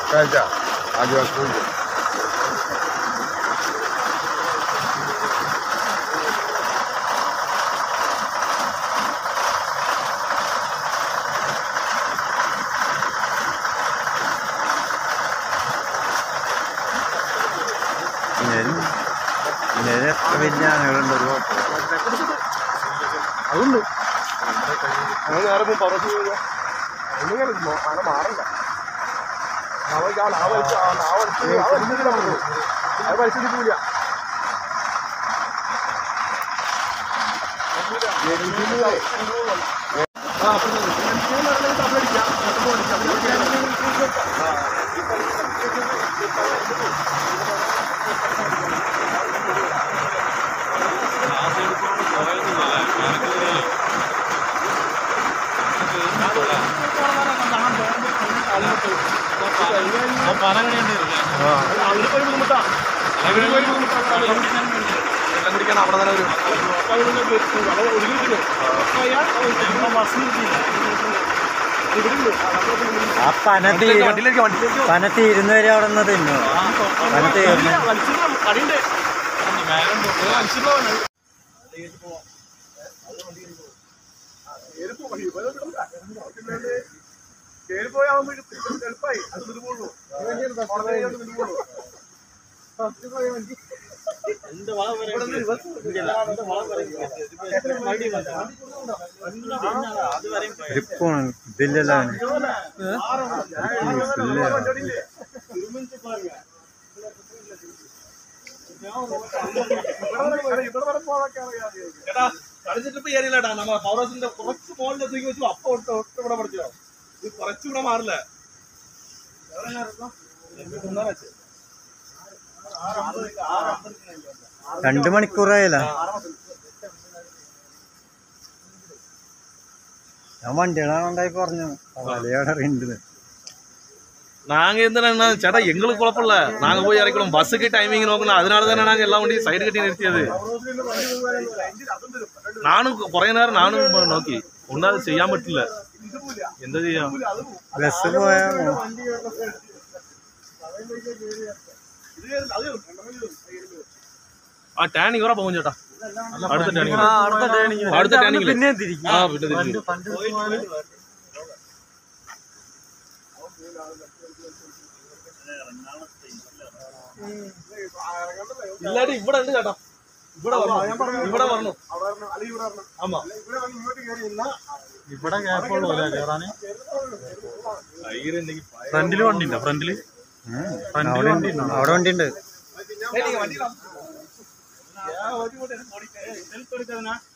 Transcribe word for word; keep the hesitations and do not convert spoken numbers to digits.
കഴിച്ചാ ആദിവാസികളുണ്ട്. വലിയ ആനകളുണ്ട് ഒരു അതുണ്ട്. ഞങ്ങൾ നേരെ പോകും പർവ്വത്തിൽ പോവുക. ഒന്നിങ്ങനെ ആന മാറണ്ട. അവർക്ക് ആ നാവ് വലിച്ച് ആ നാവ് വലിച്ച് ആ വലിച്ചിട്ടില്ല പറഞ്ഞു. അത് വലിച്ചിട്ടില്ല. കുടിക്കാൻ അവിടെ തന്നെ വരും. ആ പന പന തീരുന്നവരെ അവിടെ നിന്ന് തിന്നു. പന തീർന്നു കേറിപ്പോയാകുമ്പോ എളുപ്പമായി. അത് വിടുപോളൂ. ഇതില്ലല്ലോ കളിച്ചിട്ടിപ്പോ ഏരിയയിലാട്ടാ നമ്മ പവർ ഹൗസിന്റെ കുറച്ച് മോളിന്റെ തൂക്കി വെച്ചു. അപ്പൊ ഒട്ട് ഒട്ട് ഇവിടെ പഠിച്ചോ. ഇത് കുറച്ചുകൂടെ മാറില്ല. രണ്ടു മണിക്കൂറായല്ല. ഞാൻ വണ്ടികളാണ്ടായി പറഞ്ഞു വലയോടെ അറിയണ്ടത്. நாங்க என்ன சேட்டா எங்களுக்கு குழப்பம் இல்ல. நாங்க போய் இறக்கணும். பஸ்ஸுக்கு டைமிங் நோக்கணும். அதனால தானே நாங்க எல்லா வண்டியும் சைடு கட்டி நிறுத்தியது. நானும் குறைய நேரம் நானும் நோக்கி ஒன்னாவது செய்யாம பറ്റില്ല. എന്താ ചെയ്യാം? ബസ് പോയാ ആ ടാനിങ് വരെ പോകും ചേട്ടാ. അടുത്ത ടാനിങ് അടുത്ത ടാനിങ് പിന്നെ തിരിക്കും. ആ പിന്നെ തിരിക്കും. ഇല്ലാടി ഇവിടെ ഉണ്ട് ചേട്ടാ. ഇവിടെ ഇവിടെ വരണം. ആമാ ഇവിടെ ഗ്യാപ്പുള്ളൂ കേറാന്. ഫ്രണ്ടില് വണ്ടി ഉണ്ടോ? ഫ്രണ്ടില് അവിടെ വണ്ടി ഉണ്ട്.